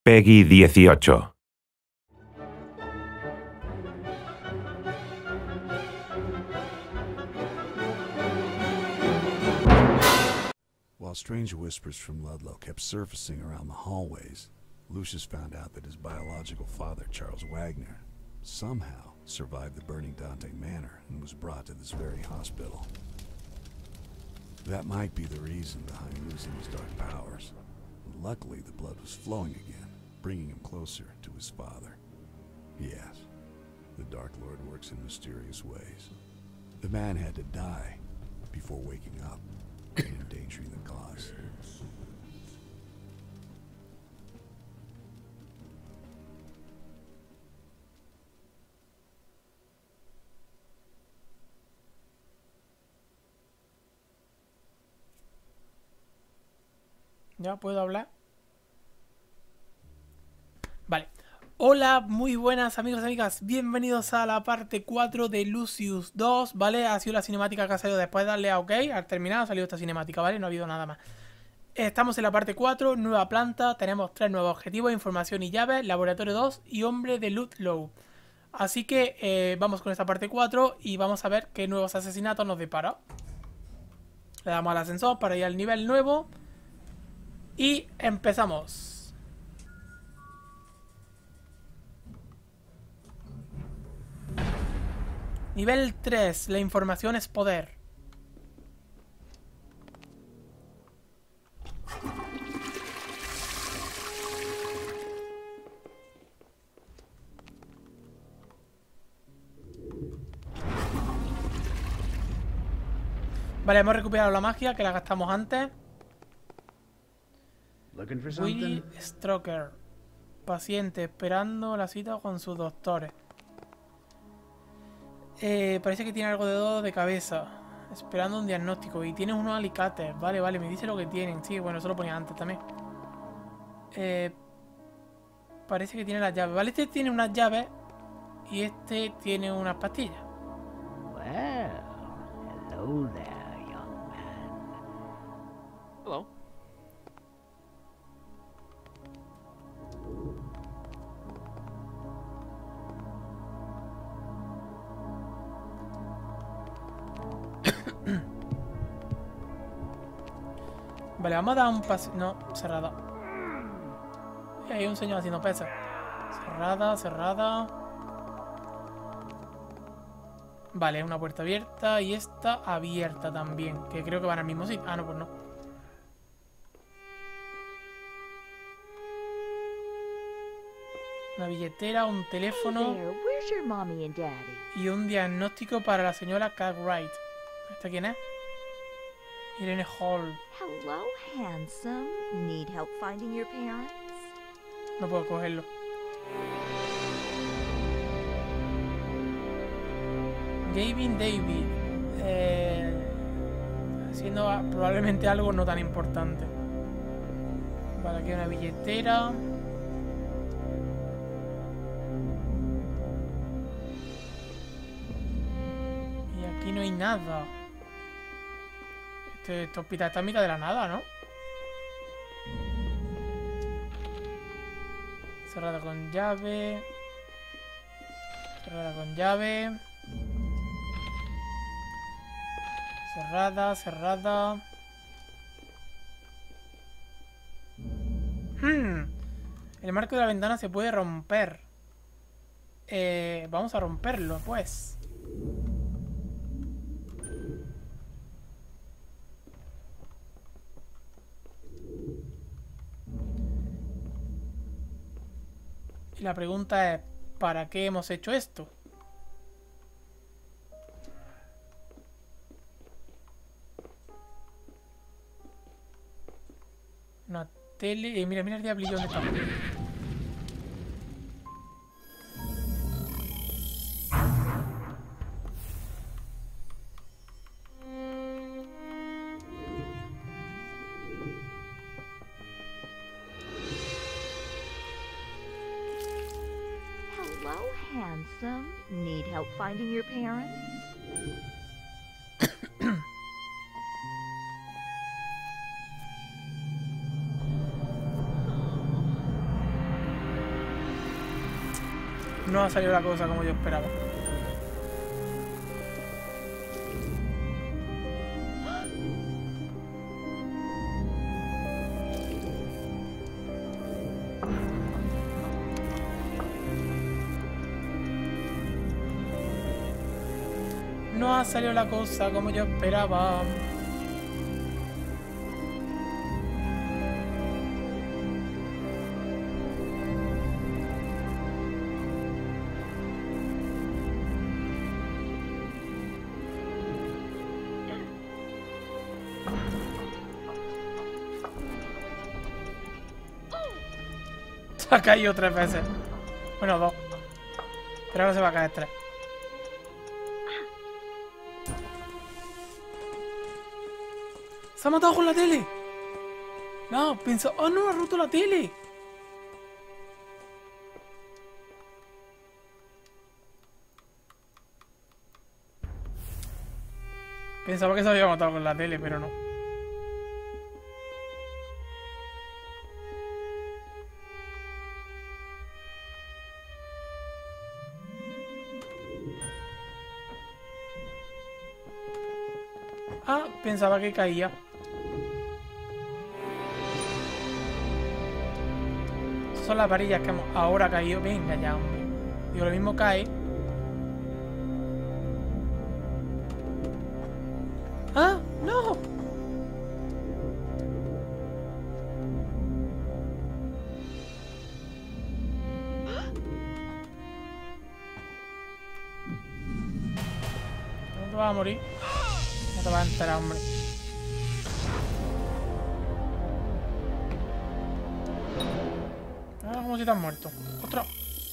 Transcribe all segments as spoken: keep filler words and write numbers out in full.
Peggy dieciocho. While strange whispers from Ludlow kept surfacing around the hallways, Lucius found out that his biological father, Charles Wagner, somehow survived the burning Dante Manor and was brought to this very hospital. That might be the reason behind losing his dark powers. And luckily, the blood was flowing again, bringing him closer to his father. Yes, the Dark Lord works in mysterious ways. The man had to die before waking up and endangering the cause. ¿Ya puedo hablar? Vale. Hola, muy buenas amigos y amigas. Bienvenidos a la parte cuatro de Lucius dos, ¿vale? Ha sido la cinemática que ha salido después de darle a OK. Al terminar ha salido esta cinemática, ¿vale? No ha habido nada más. Estamos en la parte cuatro, nueva planta. Tenemos tres nuevos objetivos, información y llaves, laboratorio dos y hombre de Ludlow. Así que eh, vamos con esta parte cuatro y vamos a ver qué nuevos asesinatos nos depara. Le damos al ascensor para ir al nivel nuevo. Y empezamos. Nivel tres. La información es poder. Vale, hemos recuperado la magia que la gastamos antes. Willy Stroker, paciente, esperando la cita con sus doctores. Eh, parece que tiene algo de dolor de cabeza, esperando un diagnóstico. Y tiene unos alicates. Vale, vale, me dice lo que tienen. Sí, bueno, eso lo ponía antes también. Eh, parece que tiene las llaves. Vale, este tiene unas llaves y este tiene unas pastillas. Well, hello there, young man. Hello. Vale, vamos a dar un paso. No, cerrada. Hay un señor haciendo pesas. Cerrada, cerrada. Vale, una puerta abierta. Y esta abierta también. Que creo que van al mismo sitio. Ah, no, pues no. Una billetera, un teléfono. Hey there, where's your mommy and daddy? Y un diagnóstico para la señora Cartwright. ¿Esta quién es? Irene Hall. Hello, handsome. Need help finding your parents? No puedo cogerlo. Gavin David. Eh, haciendo probablemente algo no tan importante. Vale, aquí hay una billetera. Y aquí no hay nada. Este, este hospital está en mitad de la nada, ¿no? Cerrada con llave. Cerrada con llave. Cerrada, cerrada. Hmm. El marco de la ventana se puede romper. Eh, vamos a romperlo, pues. Y la pregunta es, ¿para qué hemos hecho esto? Una tele... Eh, mira, mira el diablillo donde está. Hello, handsome. Need help finding your parents? No ha salido la cosa como yo esperaba. No ha salido la cosa como yo esperaba. Se ha caído tres veces. Bueno, dos. Pero ahora se va a caer tres. ¡Se ha matado con la tele! No, pensó... ¡Oh, no! ¡Ha roto la tele! Pensaba que se había matado con la tele, pero no. Ah, pensaba que caía. Son las varillas que hemos ahora caído. Venga ya, hombre. Digo, lo mismo cae. ¡Ah! ¡No! ¿No te vas a morir? No te vas a enterar, hombre. Ah, como si te has muerto. ¡Ostras!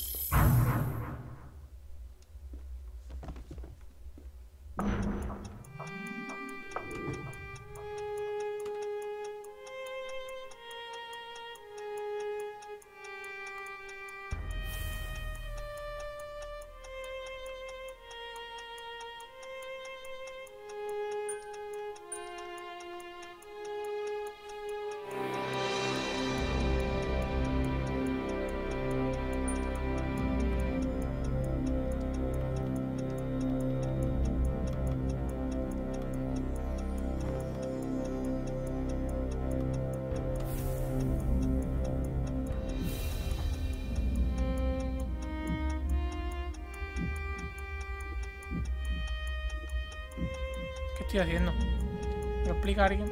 ¿Qué estoy haciendo? ¿Me lo explica alguien?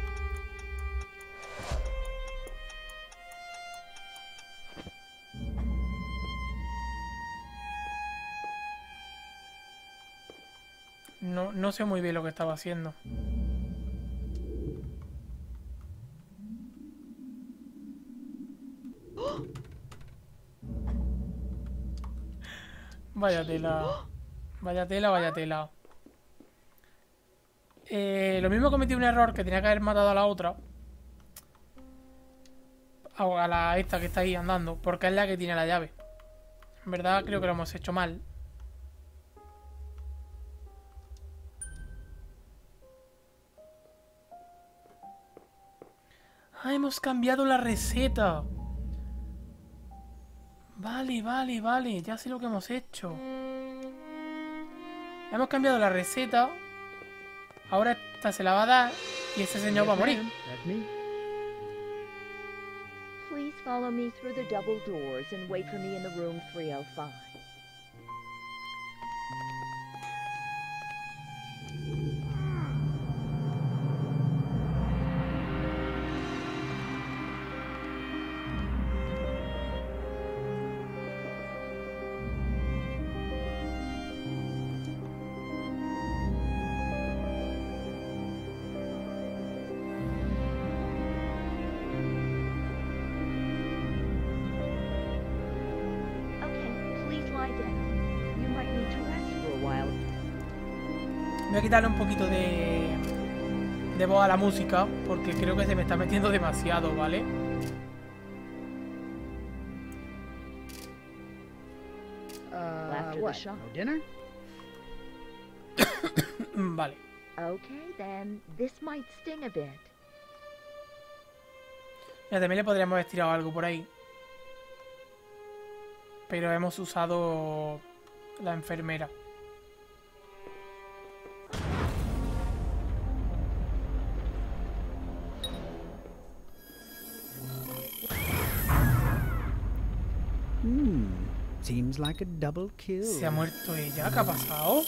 No, no sé muy bien lo que estaba haciendo. Vaya tela. Vaya tela, vaya tela. Eh, lo mismo cometí un error, que tenía que haber matado a la otra. A la esta que está ahí andando, porque es la que tiene la llave. En verdad creo que lo hemos hecho mal. Ah, hemos cambiado la receta. Vale, vale, vale. Ya sé lo que hemos hecho. Hemos cambiado la receta. Ahora esta se la va a dar y ese señor va a morir. Please follow me through the double doors and wait for me in the room three oh five. Voy a quitarle un poquito de, de voz a la música, porque creo que se me está metiendo demasiado, ¿vale? After the shop. Dinner? Vale. Okay, then this might sting a bit. Mira, también le podríamos haber tirado algo por ahí. pero hemos usado la enfermera. Hmm. Seems like a double kill. ¿Se ha muerto ella? ¿Qué ha pasado?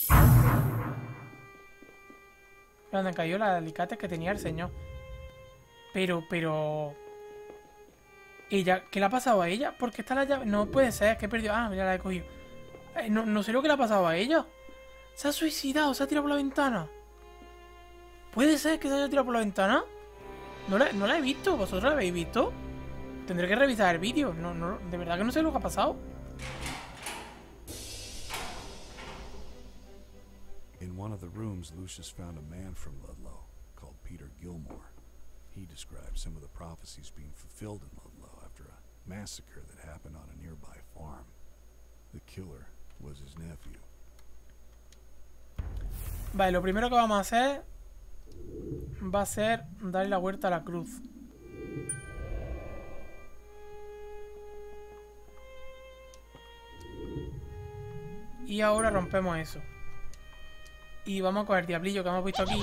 ¿Dónde cayó la alicate que tenía el señor? Pero, pero... Ella, ¿qué le ha pasado a ella? ¿Por qué está la llave? No puede ser, que he perdido... Ah, mira, la he cogido. Eh, no, no sé lo que le ha pasado a ella. ¿Se ha suicidado? ¿Se ha tirado por la ventana? ¿Puede ser que se haya tirado por la ventana? No la, no la he visto. ¿Vosotros la habéis visto? Tendré que revisar el vídeo. No, no, de verdad que no sé lo que ha pasado. In one of the rooms, Lucius found a man from Ludlow called Peter Gilmore. He described some of the prophecies being fulfilled in Ludlow after a massacre that happened on a nearby farm. The killer was his nephew. Vale, lo primero que vamos a hacer va a ser darle la vuelta a la cruz. Y ahora rompemos eso. Y vamos a coger el diablillo que hemos visto aquí.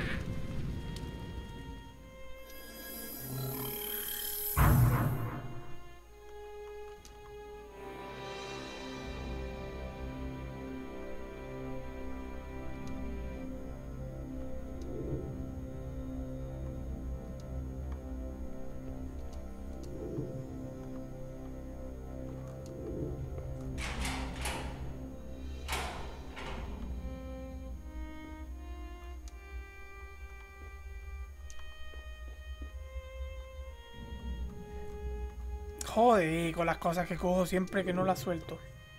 Joder, con las cosas que cojo siempre que no las suelto.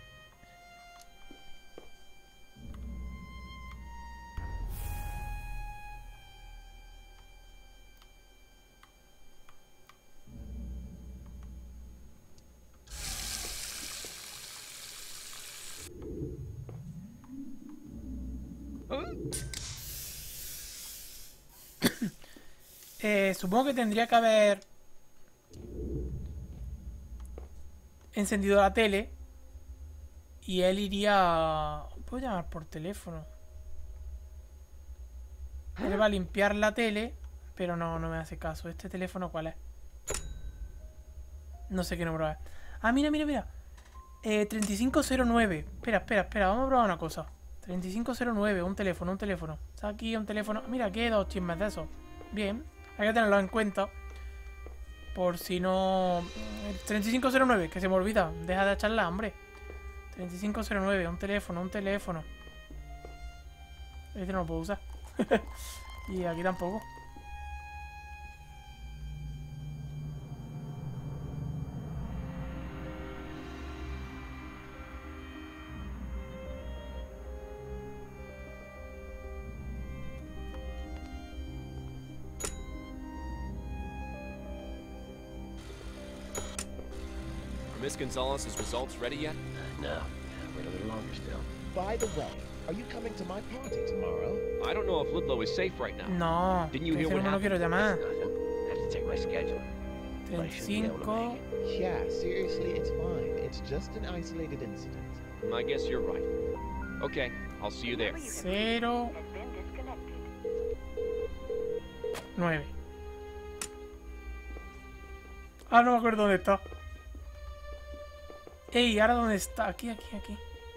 eh, supongo que tendría que haber encendido la tele y él iría... ¿Puedo llamar por teléfono? Él va a limpiar la tele, pero no, no me hace caso. ¿Este teléfono cuál es? No sé qué número es. Ah, mira, mira, mira. Eh, treinta y cinco cero nueve. Espera, espera, espera. Vamos a probar una cosa. treinta y cinco cero nueve. Un teléfono, un teléfono. Está aquí un teléfono. Mira, aquí hay dos chismes de esos. Bien. Hay que tenerlo en cuenta. Por si no... treinta y cinco cero nueve, que se me olvida. Deja de echarla, hombre. treinta y cinco cero nueve, un teléfono, un teléfono. Este no lo puedo usar. Y aquí tampoco. Miss Gonzalez's results ready yet? Uh, no. Wait a little longer still. By the way, are you coming to my party tomorrow? I don't know if Ludlow is safe right now. No. Didn't you hear ese what no me lo quiero llamar. Nothing. I have to check my schedule. treinta y cinco. Yeah, seriously, it's fine. It's just an isolated incident. I guess you're right. Okay, I'll see you there. cero nueve. Ah, no me acuerdo dónde está. Ey, ¿ahora dónde está? Aquí, aquí, aquí.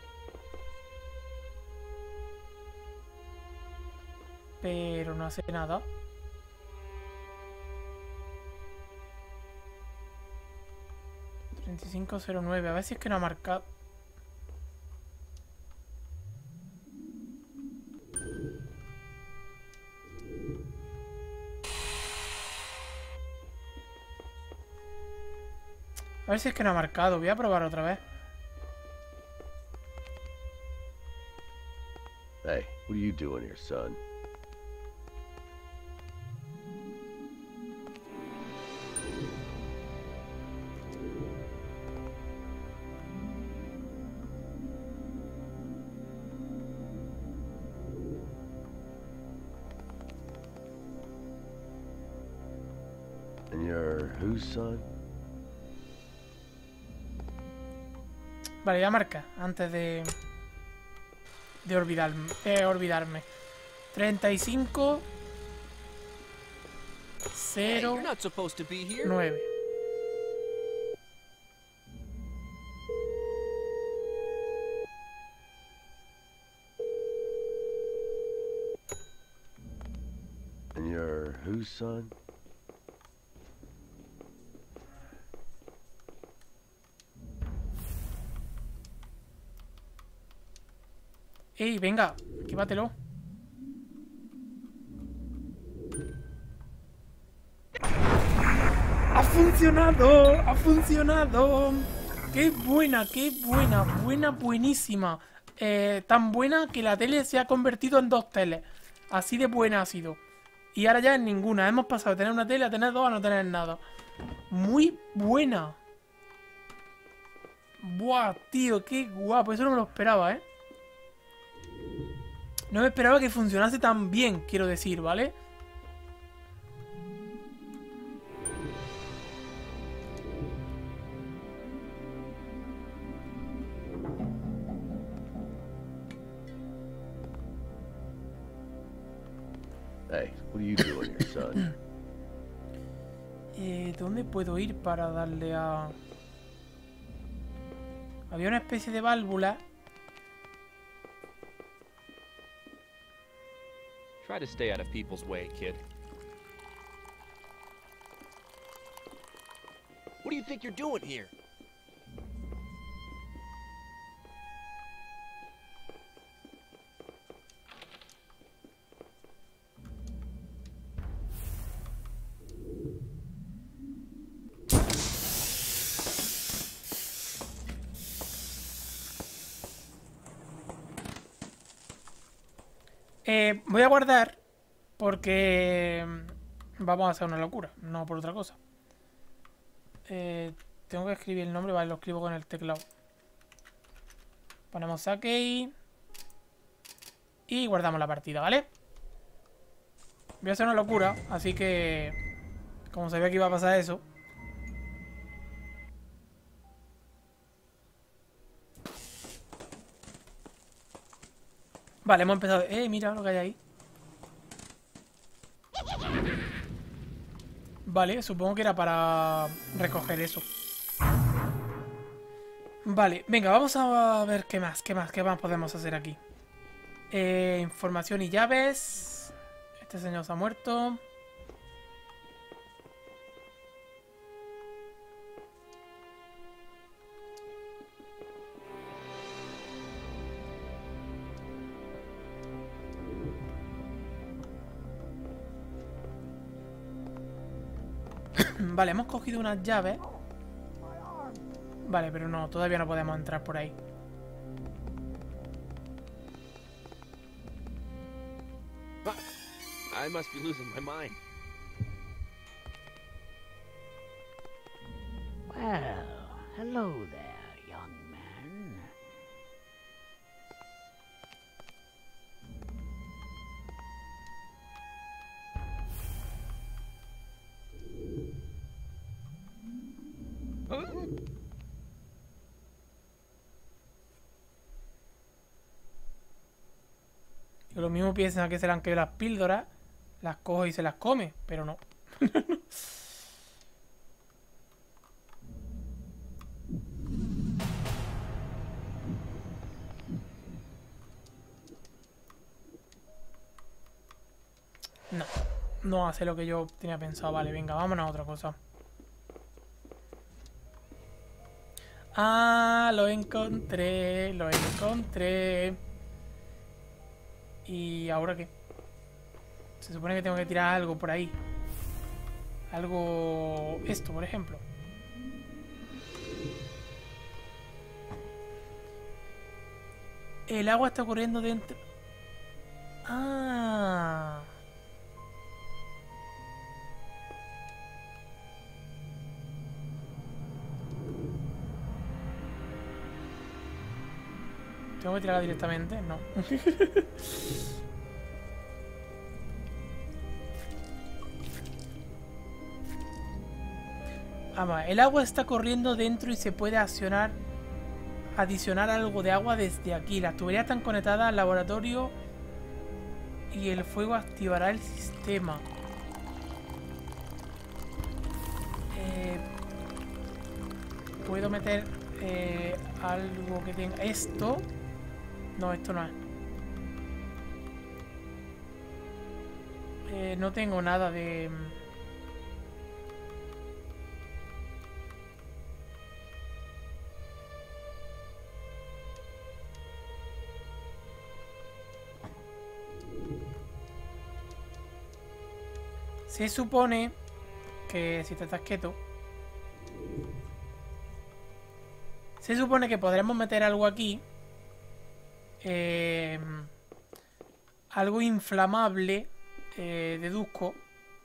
Pero no hace nada. treinta y cinco cero nueve. A ver si es que no ha marcado. A ver si es que no ha marcado. Voy a probar otra vez. Hey, what are you doing here, son? And you're whose son? Vale, ya marca. Antes de... De olvidarme. De olvidarme. treinta y cinco... cero... nueve. And you're whose son? Ey, venga, químatelo. ¡Ha funcionado! ¡Ha funcionado! ¡Qué buena, qué buena! Buena, buenísima. Eh, tan buena que la tele se ha convertido en dos teles. Así de buena ha sido. Y ahora ya en ninguna. Hemos pasado de tener una tele a tener dos a no tener nada. Muy buena. Buah, tío, qué guapo. Eso no me lo esperaba, ¿eh? No me esperaba que funcionase tan bien, quiero decir, ¿vale? Hey, what are you doing here, son? Eh, ¿dónde puedo ir para darle a...? Había una especie de válvula. Try to stay out of people's way, kid. What do you think you're doing here? Eh, voy a guardar porque vamos a hacer una locura, no por otra cosa. Eh, tengo que escribir el nombre, vale, lo escribo con el teclado. Ponemos Sakei y guardamos la partida, ¿vale? Voy a hacer una locura, así que como sabía que iba a pasar eso. Vale, hemos empezado. Eh, mira lo que hay ahí. Vale, supongo que era para recoger eso. Vale, venga, vamos a ver qué más, qué más, qué más podemos hacer aquí. Eh, información y llaves. Este señor se ha muerto. Vale, hemos cogido unas llaves. Vale, pero no, todavía no podemos entrar por ahí. I must be losing my mind. Well, hello there, young man. Yo lo mismo piensan que se le han quedado las píldoras, las coge y se las come, pero no. No, no hace lo que yo tenía pensado. Vale, venga, vámonos a otra cosa. Ah, lo encontré, lo encontré. ¿Y ahora qué? Se supone que tengo que tirar algo por ahí. Algo... Esto, por ejemplo. El agua está corriendo dentro... Ah... ¿Tengo que tirarla directamente? No. Ama, el agua está corriendo dentro y se puede accionar adicionar algo de agua desde aquí. Las tuberías están conectadas al laboratorio y el fuego activará el sistema. Eh, Puedo meter eh, algo que tenga... ¿Esto? No, esto no es. Eh, no tengo nada de... Se supone que si te estás quieto, se supone que podremos meter algo aquí, eh, algo inflamable, eh, deduzco,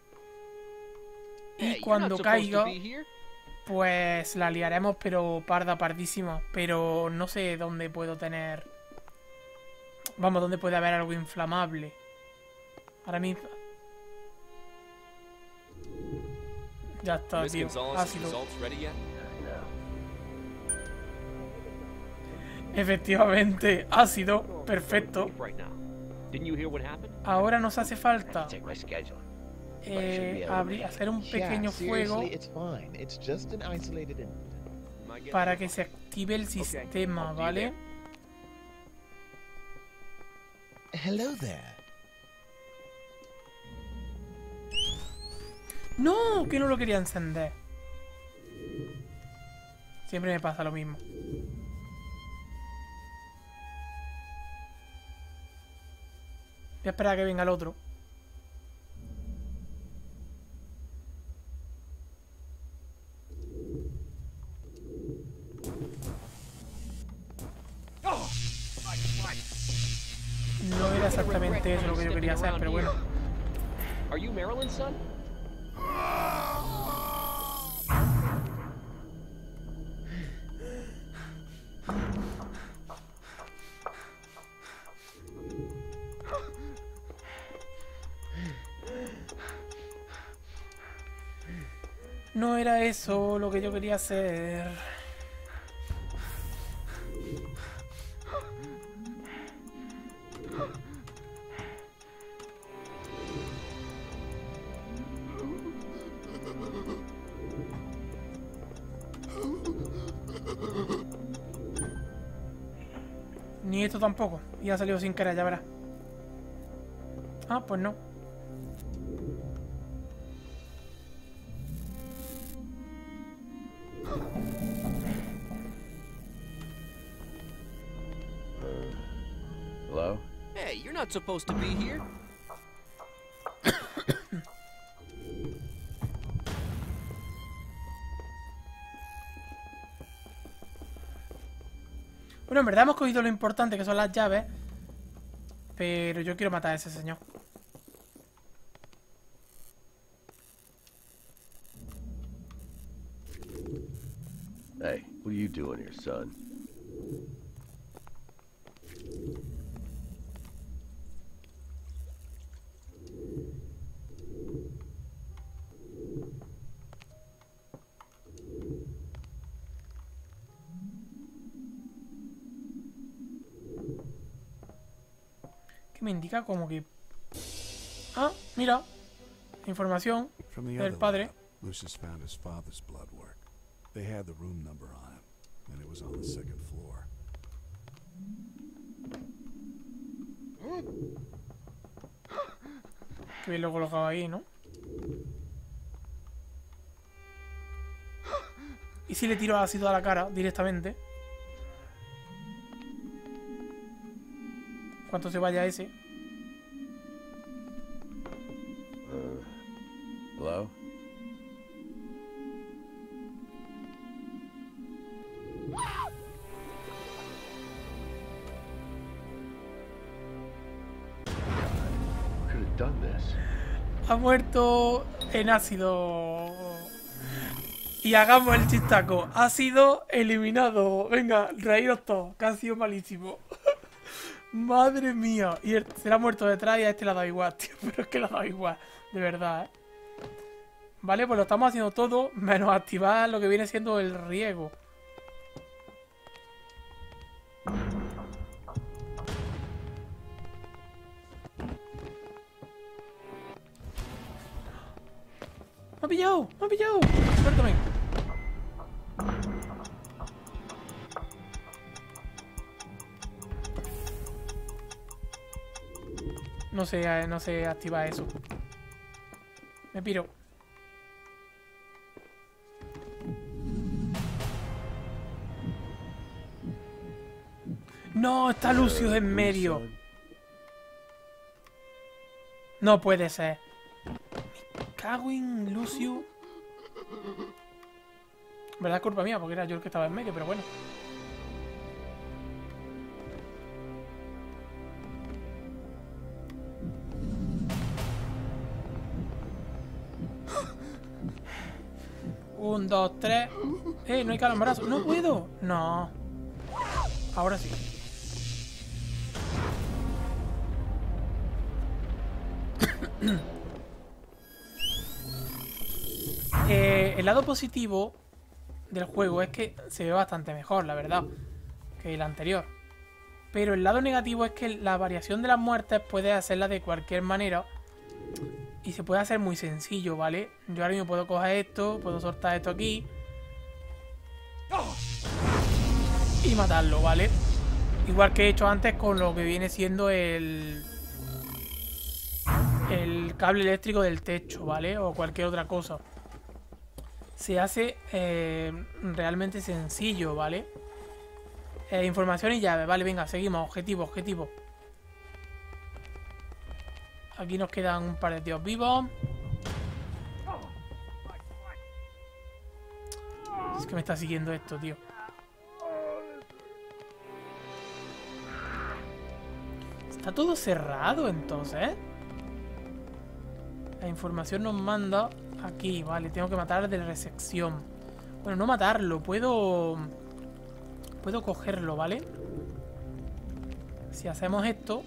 y cuando caiga, pues la liaremos, pero parda pardísima. Pero no sé dónde puedo tener, vamos, dónde puede haber algo inflamable. Ahora mismo. Ya está, tío. Ácido. Efectivamente, ácido. Perfecto. Ahora nos hace falta eh, abrir, hacer un pequeño fuego para que se active el sistema, ¿vale? Hello there. ¡No! Que no lo quería encender. Siempre me pasa lo mismo. Voy a esperar a que venga el otro. No era exactamente eso lo que yo quería hacer, pero bueno. Are you Marilyn's son? No era eso lo que yo quería hacer. Ni esto tampoco. Y ha salido sin querer, ya verás. Ah, pues no. Hello? Hey, you're not supposed to be here. Bueno, en verdad hemos cogido lo importante, que son las llaves. Pero yo quiero matar a ese señor. Hey, what are you doing here, son? Que me indica como que... Ah, mira. Información From the del other padre. lab, Lucius found his father's blood work. They had the room number on him, and it was on the second floor. Que bien lo colocaba ahí, ¿no? ¿Y si le tiro ácido a la cara directamente? ¿Cuánto se vaya ese? Uh, hello? Who could have done this? Ha muerto en ácido. Y hagamos el chistaco. Ha sido eliminado. Venga, reíros todos, que ha sido malísimo. Madre mía. Y el, se le ha muerto detrás y a este le ha dado igual, tío. Pero es que le ha dado igual. De verdad, ¿eh? Vale, pues lo estamos haciendo todo. Menos activar lo que viene siendo el riego. ha pillado! ¡Me ha pillado! Suéltame. No sé, no se activa eso. Me piro. No, está Lucius en medio. No puede ser. Me cago en Lucius. En verdad es culpa mía, porque era yo el que estaba en medio, pero bueno. Un, dos, tres. Eh, no hay calambrazo. No puedo. No. Ahora sí. eh, el lado positivo del juego es que se ve bastante mejor, la verdad, que el anterior. Pero el lado negativo es que la variación de las muertes puedes hacerla de cualquier manera. Y se puede hacer muy sencillo, ¿vale? Yo ahora mismo puedo coger esto, puedo soltar esto aquí. Y matarlo, ¿vale? Igual que he hecho antes con lo que viene siendo el... el cable eléctrico del techo, ¿vale? O cualquier otra cosa. Se hace eh, realmente sencillo, ¿vale? Eh, información y llave, vale, venga, seguimos. Objetivo, objetivo. Aquí nos quedan un par de tíos vivos. Es que me está siguiendo esto, tío. Está todo cerrado, entonces. La información nos manda aquí, vale. Tengo que matar de recepción. Bueno, no matarlo. Puedo... Puedo cogerlo, ¿vale? Si hacemos esto...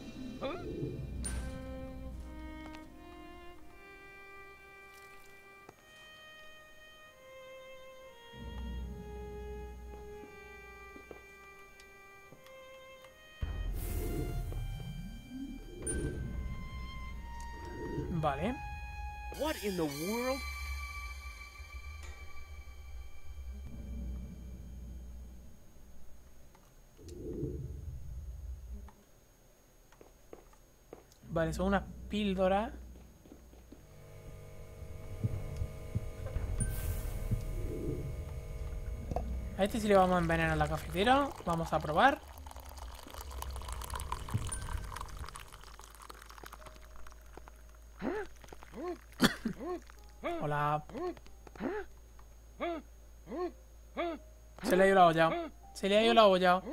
Vale. What in the world? Vale, son unas píldoras. A este sí le vamos a envenenar la cafetera. Vamos a probar. Hola. Se le ha ido la olla. Se le ha ido la olla.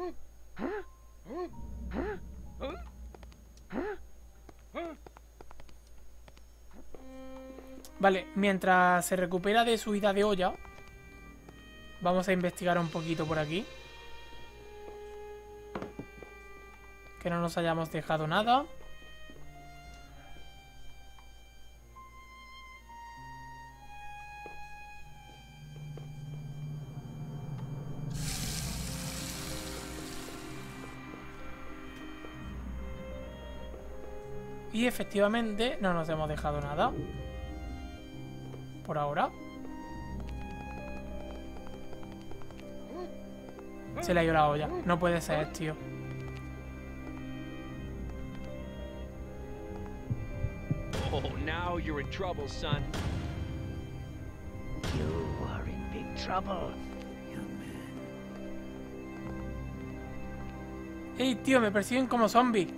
Vale, mientras se recupera de su ida de olla, vamos a investigar un poquito por aquí. Que no nos hayamos dejado nada. Y efectivamente no nos hemos dejado nada. Por ahora. Se le ha ido la olla. No puede ser, tío. Oh, now you're in trouble, son. You are in big trouble. Ey, tío, me persiguen como zombies.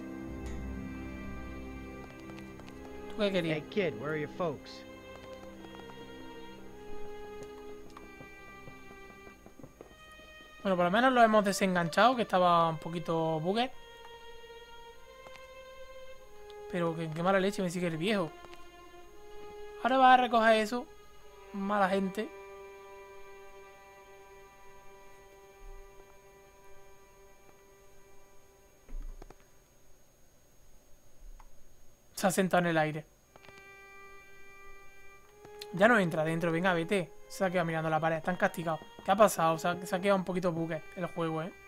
¿Tú qué querías? Hey kid, where are your folks? Bueno, por lo menos lo hemos desenganchado, que estaba un poquito bugged. Pero que qué mala leche me sigue el viejo. Ahora vas a recoger eso. Mala gente. Se ha sentado en el aire. Ya no entra dentro, venga, vete. Se ha quedado mirando la pared, están castigados. ¿Qué ha pasado? Se ha, se ha quedado un poquito buque el juego, ¿eh?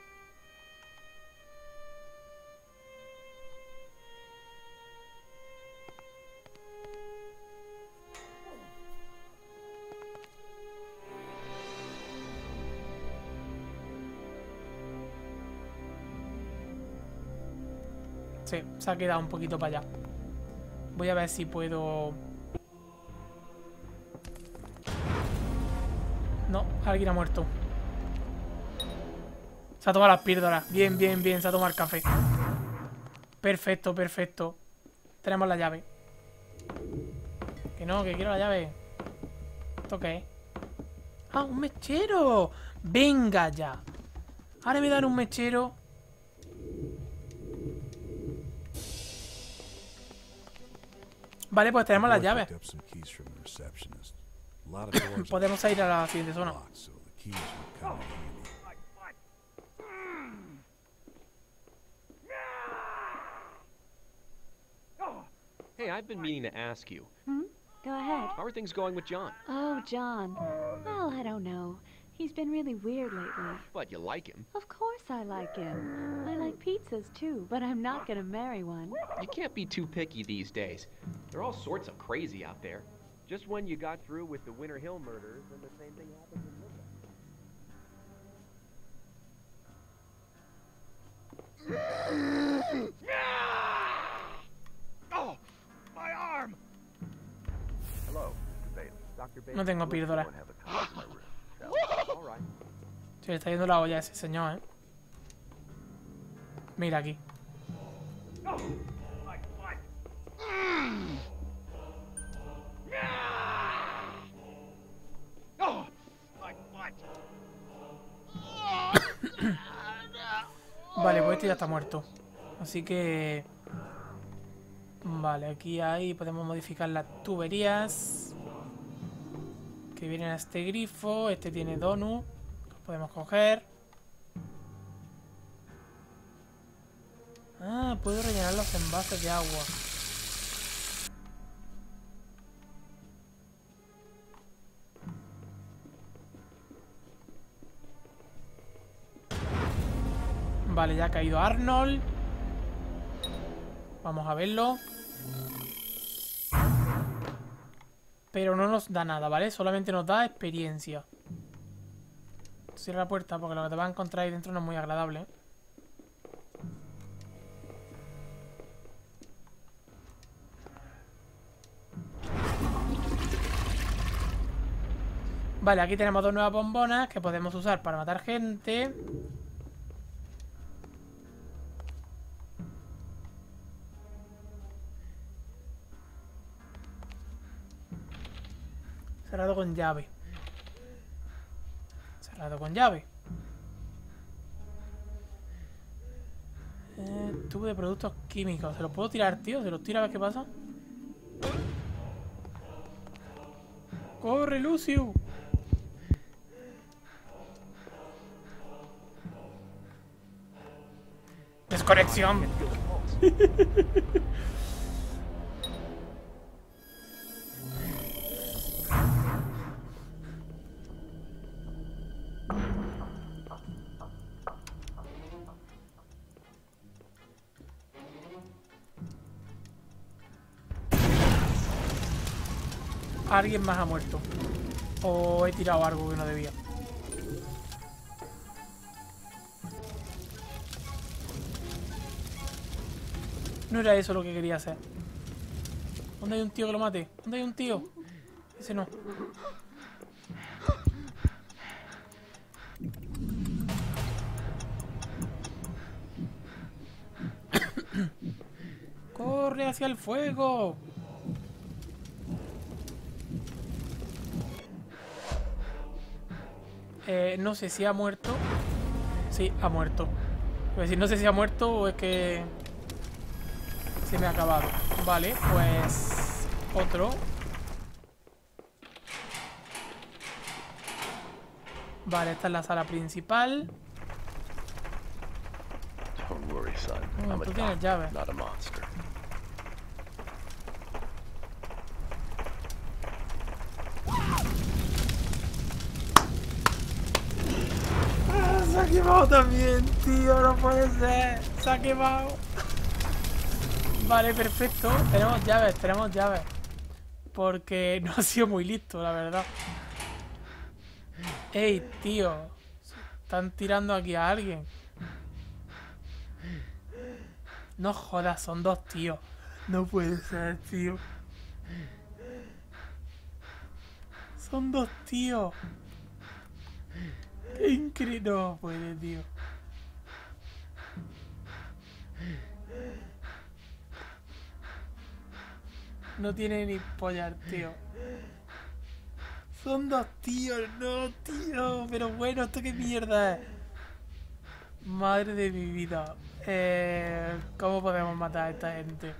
Sí, se ha quedado un poquito para allá. Voy a ver si puedo... No, alguien ha muerto. Se ha tomado las píldoras. Bien, bien, bien. Se ha tomado el café. Perfecto, perfecto. Tenemos la llave. Que no, que quiero la llave. ¿Esto qué es? ¡Ah, un mechero! ¡Venga ya! Ahora me dan un mechero. Vale, pues tenemos las llaves. Podemos ir a la siguiente zona. Hey, I've been meaning to ask you. Hmm? Go ahead. How are things going with John? Oh, John. Well, I don't know. He's been really weird lately. But you like him. Of course I like him. I like pizzas too, but I'm not gonna marry one. You can't be too picky these days. There are all sorts of crazy out there. Just when you got through with the Winter Hill murders, then the same thing happened in Midland. Oh, my arm! Hello, Mister Bailey. Doctor Bailey. No tengo píldora. All right. Se le está yendo la olla a ese señor, ¿eh? Mira aquí. Vale, pues este ya está muerto. Así que... Vale, aquí hay... Podemos modificar las tuberías que vienen a este grifo. Este tiene donut. Lo podemos coger. Ah, puedo rellenar los envases de agua. Vale, ya ha caído Arnold. Vamos a verlo. Pero no nos da nada, ¿vale? Solamente nos da experiencia. Cierra la puerta porque lo que te vas a encontrar ahí dentro no es muy agradable, ¿eh? Vale, aquí tenemos dos nuevas bombonas que podemos usar para matar gente. Cerrado con llave. Cerrado con llave. Eh, tubo de productos químicos. ¿Se los puedo tirar, tío? ¿Se los tira a ver qué pasa? ¡Corre, Lucio! ¡Desconexión! Alguien más ha muerto. O he tirado algo que no debía. No era eso lo que quería hacer. ¿Dónde hay un tío que lo mate? ¿Dónde hay un tío? Ese no. ¡Corre hacia el fuego! Eh, no sé si ha muerto. Sí, ha muerto. Es decir, no sé si ha muerto o es que se me ha acabado. Vale, pues otro. Vale, esta es la sala principal. Don't worry, son. Oh, I'm a tú tienes doctor, llave. not a monster. Se ha quemado también, tío, no puede ser. Se ha quemado. Vale, perfecto. Tenemos llaves, tenemos llaves. Porque no ha sido muy listo, la verdad. Ey, tío. Están tirando aquí a alguien. No jodas, son dos tíos. No puede ser, tío. Son dos tíos. Qué increíble. No puede, tío. No tiene ni pollar, tío. Son dos tíos, no, tío. Pero bueno, ¿esto qué mierda es? Madre de mi vida. Eh, ¿Cómo podemos matar a esta gente?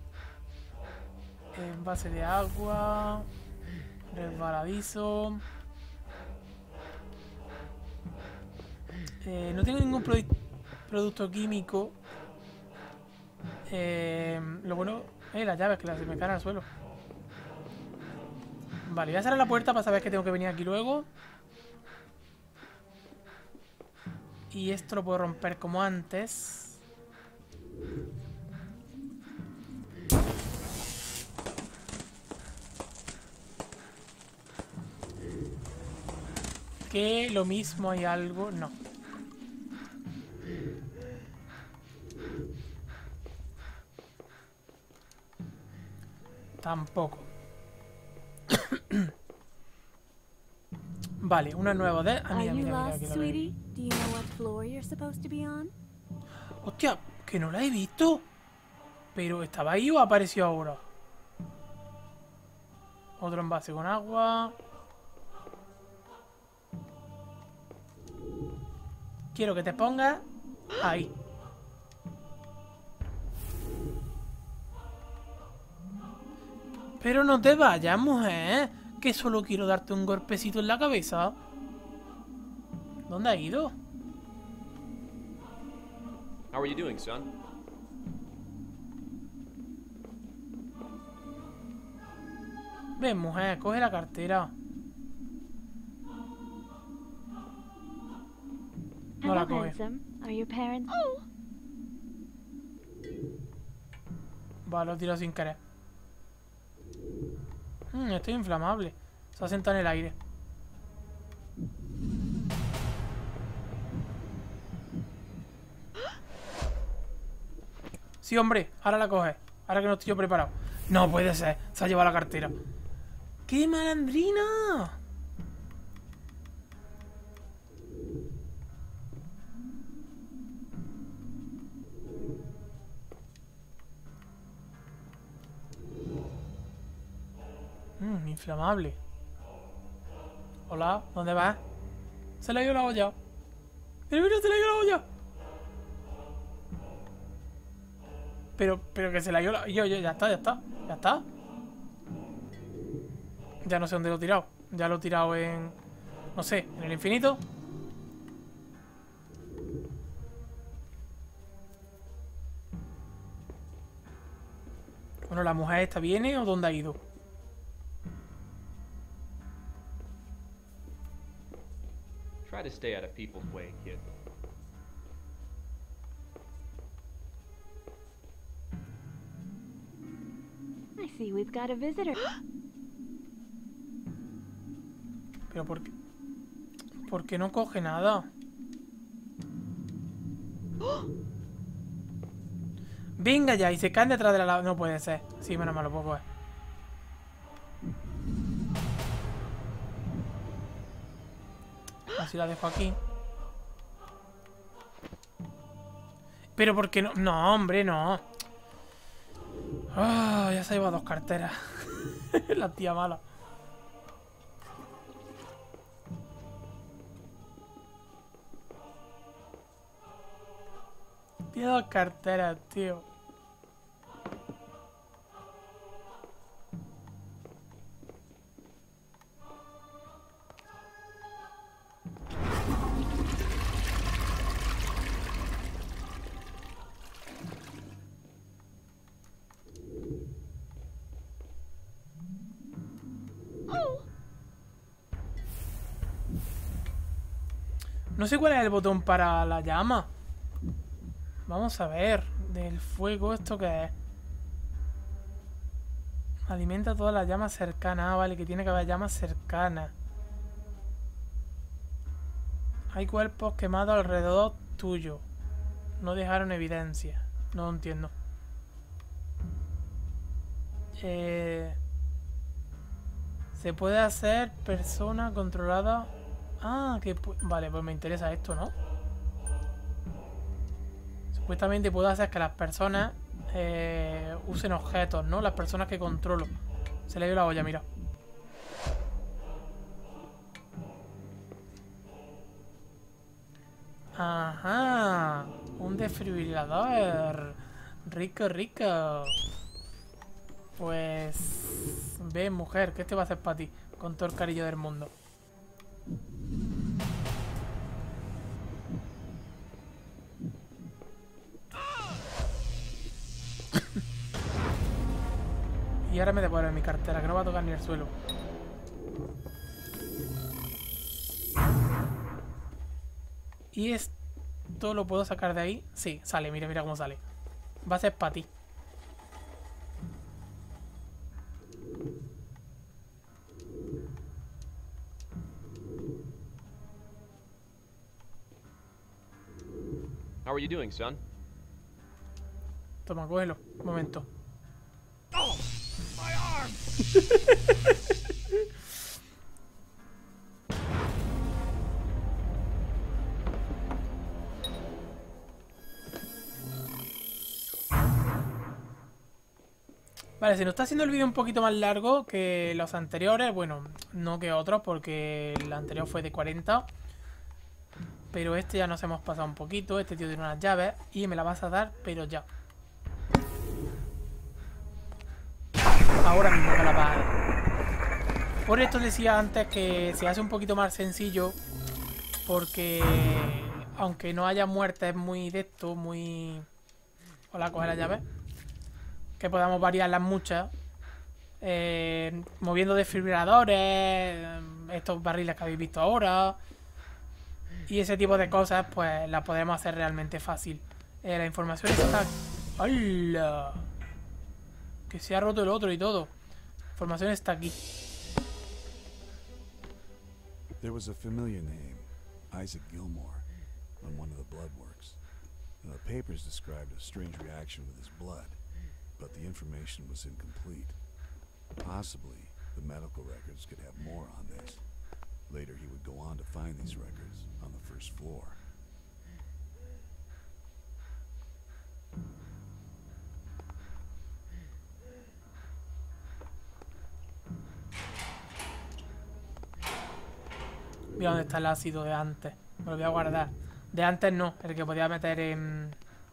Envase de agua. Resbaladizo. Eh, no tengo ningún produ producto químico. Eh, lo bueno... Eh, las llaves que las se me caen al suelo. Vale, voy a cerrar la puerta para saber que tengo que venir aquí luego. Y esto lo puedo romper como antes. Que lo mismo hay algo... No. Tampoco. Vale, una nueva de... Ah, mira, mira, mira, aquí la veo. Hostia, que no la he visto. Pero ¿estaba ahí o apareció ahora? Otro envase con agua. Quiero que te pongas ahí. Pero no te vayas, mujer. Que solo quiero darte un golpecito en la cabeza. ¿Dónde ha ido? How are you doing, son? Ven, mujer, coge la cartera. No la coge. Are your parents? Vale, lo tiro sin querer. Hmm, estoy inflamable. Se ha sentado en el aire. Sí, hombre, ahora la coge. Ahora que no estoy yo preparado. No puede ser, se ha llevado la cartera. ¡Qué malandrina! Mmm, inflamable. Hola, ¿dónde vas? Se le ha ido la olla. Mira, mira, se le ha ido la olla. Pero, pero que se la dio la... Yo, yo, ya está, ya está. Ya está. Ya no sé dónde lo he tirado. Ya lo he tirado en... No sé, en el infinito. Bueno, ¿la mujer esta viene o dónde ha ido? Try to stay out of people's way, kid. I see we've got a visitor. Pero ¿por qué? ¿Por qué no coge nada? Venga ya, y se caen detrás de la lava. No puede ser. Sí, menos mal, lo puedo coger. Así la dejo aquí. Pero ¿por qué no? No, hombre, no. Ah, ya se ha llevado dos carteras. La tía mala. Tiene dos carteras, tío. No sé cuál es el botón para la llama. Vamos a ver. Del fuego, ¿esto qué es? Alimenta todas las llamas cercanas. Ah, vale, que tiene que haber llamas cercanas. Hay cuerpos quemados alrededor tuyo. No dejaron evidencia. No lo entiendo. Eh, se puede hacer persona controlada. Ah, que vale, pues me interesa esto, ¿no? Supuestamente puedo hacer que las personas eh, usen objetos, ¿no? Las personas que controlo. Se le dio la olla, mira. Ajá. Un desfibrilador. Rico, rico. Pues... Ve, mujer, ¿qué te va a hacer para ti? Con todo el cariño del mundo. Y ahora me devuelve mi cartera, que no va a tocar ni el suelo. ¿Y esto lo puedo sacar de ahí? Sí, sale, mira, mira cómo sale. Va a ser para ti. How are you doing, son? Toma, cógelo. Un momento. Oh, my arm. Vale, se nos está haciendo el vídeo un poquito más largo que los anteriores. Bueno, no que otros, porque el anterior fue de cuarenta. Pero este ya nos hemos pasado un poquito. Este tío tiene unas llaves y me la vas a dar, pero ya. Ahora mismo me la vas a dar. Por esto decía antes que se hace un poquito más sencillo. Porque aunque no haya muertes muy de esto, muy... Hola, coge la llave. Que podamos variarlas muchas. Eh, moviendo desfibriladores. Estos barriles que habéis visto ahora. Y ese tipo de cosas, pues las podemos hacer realmente fácil. Eh, la información está... ¡Hola! Que se ha roto el otro y todo. La información está aquí. There was a familiar name, Isaac Gilmore, on one of the blood works. And the papers described a strange reaction with his blood, but the information was incomplete. Possibly, the medical records could have more on this. Later, he would go on to find these records on the first floor. Mira dónde está el ácido de antes. Me lo voy a guardar. De antes no, el que podía meter en...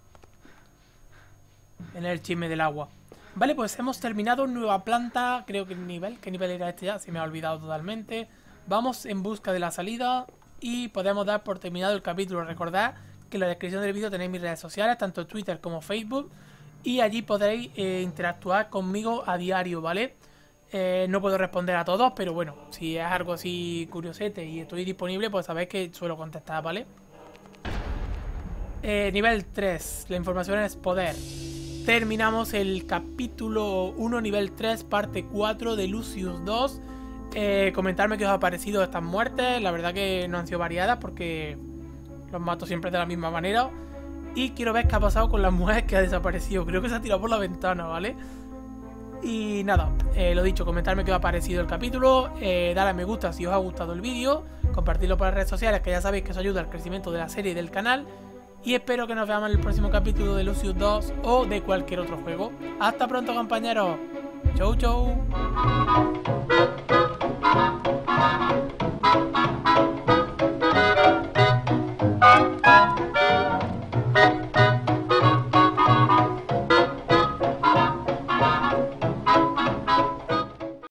En el chisme del agua. Vale, pues hemos terminado. Nueva planta. Creo que el nivel. ¿Qué nivel era este ya? Se me ha olvidado totalmente. Vamos en busca de la salida y podemos dar por terminado el capítulo. Recordad que en la descripción del vídeo tenéis mis redes sociales, tanto Twitter como Facebook, y allí podréis eh, interactuar conmigo a diario, ¿vale? Eh, no puedo responder a todos, pero bueno, si es algo así curiosete y estoy disponible, pues sabéis que suelo contestar, ¿vale? Eh, nivel tres, la información es poder. Terminamos el capítulo uno, nivel tres, parte cuatro de Lucius dos. Eh, comentarme qué os ha parecido estas muertes. La verdad que no han sido variadas porque los mato siempre de la misma manera. Y quiero ver qué ha pasado con la mujer que ha desaparecido. Creo que se ha tirado por la ventana, ¿vale? Y nada, eh, lo dicho, comentarme qué os ha parecido el capítulo. eh, Dale a me gusta si os ha gustado el vídeo. Compartirlo por las redes sociales, que ya sabéis que eso ayuda al crecimiento de la serie y del canal. Y espero que nos veamos en el próximo capítulo de Lucius dos o de cualquier otro juego. Hasta pronto, compañeros. Chau, chau.